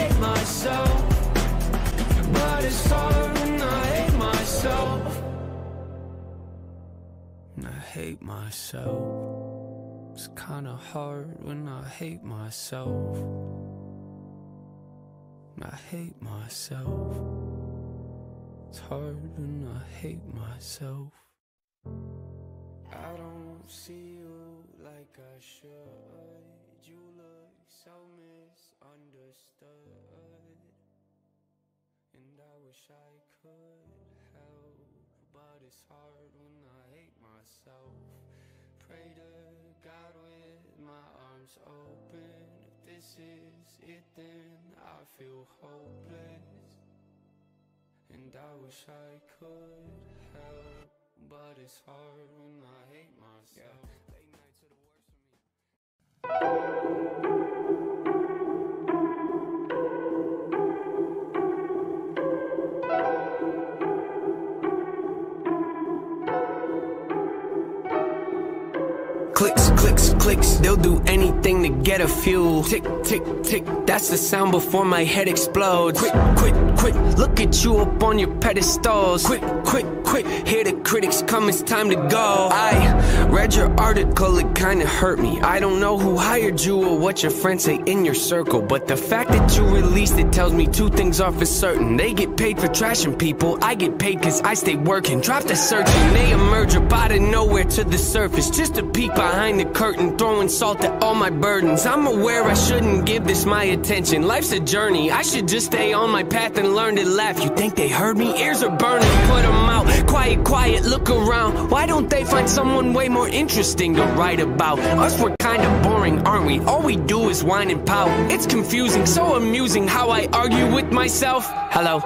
hate myself. But it's hard when I hate myself. And I hate myself. It's kinda hard when I hate myself. And I hate myself. It's hard when I hate myself. I don't see you like I should. You look so misunderstood, and I wish I could help, but it's hard when I hate myself. Pray to God with my arms open. If this is it, then I feel hopeless, and I wish I could help, but it's hard when I hate myself. Late nights are the worst for me. Clicks, clicks, clicks, they'll do anything to get a few. Tick, tick, tick, that's the sound before my head explodes. Quit, quit, quit, look at you up on your pedestals. Quit, quit, quit, hear the critics come, it's time to go. I read your article, it kinda hurt me. I don't know who hired you or what your friends say in your circle, but the fact that you released it tells me two things are for certain. They get paid for trashing people, I get paid cause I stay working. Drop the search and they emerge up out of nowhere to the surface, just to peek behind the curtain, throwing salt at all my burdens. I'm aware I shouldn't give this my attention. Life's a journey, I should just stay on my path and learn to laugh. You think they heard me? Ears are burning, put them out. Quiet, quiet, look around. Why don't they find someone way more interesting to write about? Us, we're kinda boring, aren't we? All we do is whine and pout. It's confusing, so amusing how I argue with myself. Hello.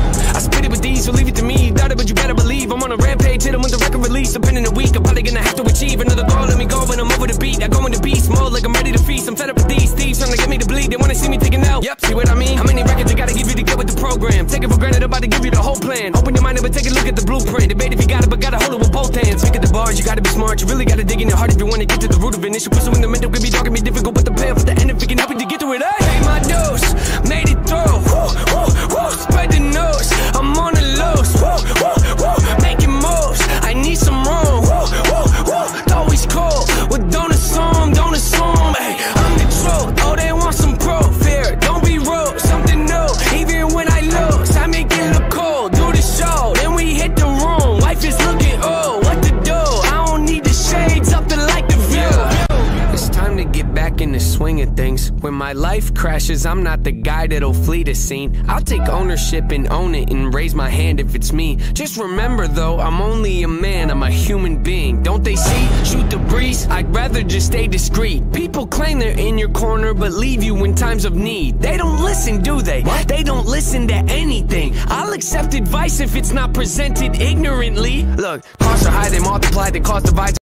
I spit it with these, so leave it to me. Doubt it, but you better believe I'm on a rampage. Hit 'em with the record release. Up in a week, I'm probably gonna have to achieve another goal. Let me go when I'm over the beat. I go into beast mode like I'm ready to feast. I'm fed up with these thieves trying to get me to bleed. They wanna see me taking out. Yep, see what I mean? How many records you gotta give you to get with the program? Take it for granted, about to give you the whole plan. Open your mind up and take a look at the blueprint. Debate if you got it, but gotta hold it with both hands. Pick at the bars, you gotta be smart. You really gotta dig in your heart if you wanna get to the root of it. Issue pursuing the mental could be dark and be difficult, but the payoff at the end if it can help you to get through it. I paid my dues, made it through. Woo, woo, woo, spread the news. I'm on the loose, woo, woo, woo, making moves. I need some room, woo, woo, woo. Always cool, well don't assume, hey, I'm the truth. Oh, they want some proof here, don't be rude. Something new, even when I lose, I make it look cool. Do the show, then we hit the room. Life is looking, oh, what to do? I don't need the shades up to like the view. It's time to get back in the swing of things. When my life crashes, I'm not the guy that'll flee the scene. I'll take ownership and own it and raise my hand if it's me. Just remember though, I'm only a man, I'm a human being. Don't they see? Shoot the breeze, I'd rather just stay discreet. People claim they're in your corner but leave you in times of need. They don't listen, do they? What? They don't listen to anything. I'll accept advice if it's not presented ignorantly. Look, costs are high, they multiply, they cause divides.